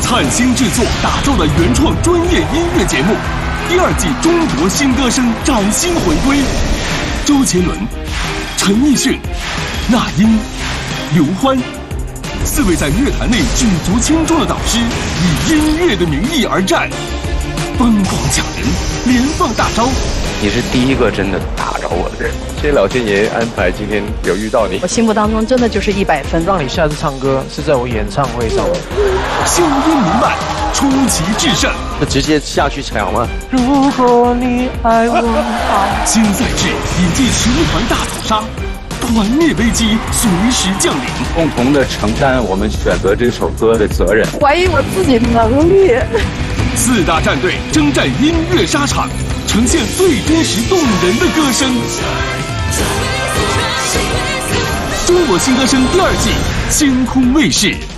灿星制作打造的原创专业音乐节目，第2季中国新歌声崭新回归。周杰伦、陈奕迅、那英、刘欢4位在乐坛内举足轻重的导师，以音乐的名义而战，疯狂抢人，连放大招。 你是第一个真的打着我的人，谢谢老天爷安排今天有遇到你。 我心目当中真的就是100分， 让你下次唱歌是在我演唱会上。 声音弥漫，出奇制胜。 那直接下去抢吗？ 如果你爱我好。 新赛制引进10团大屠杀，团灭危机随时降临， 共同的承担我们选择这首歌的责任。 怀疑我自己的能力。 4大战队征战音乐沙场，呈现最真实动人的歌声。中国新歌声第2季，星空卫视。